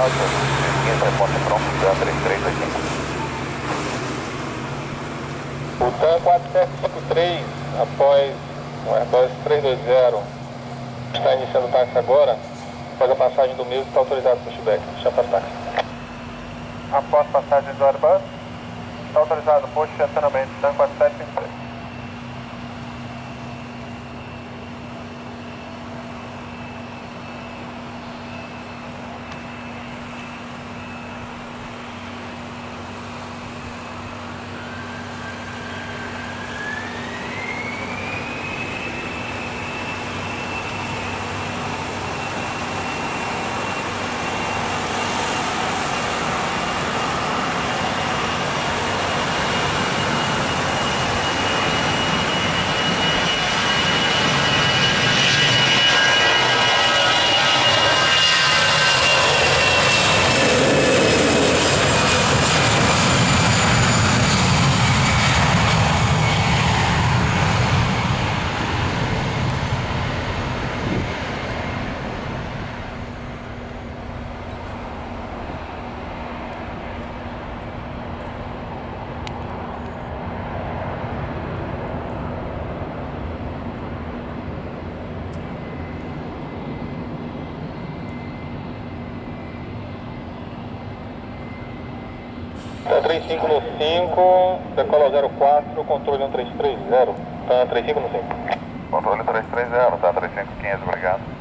alto, 15, reporta pronto, TAM 3385. O TAM 4753, após o Airbus 320, está iniciando o táxi agora, após a passagem do mesmo, está autorizado o pushback, chama para o táxi. Após passagem do Airbus, está autorizado o posto de estacionamento TAM 4753. TAM 35 no 5, decola 04, controle 1330, TAM 35 no 5. Controle 330, TAM 3515, obrigado.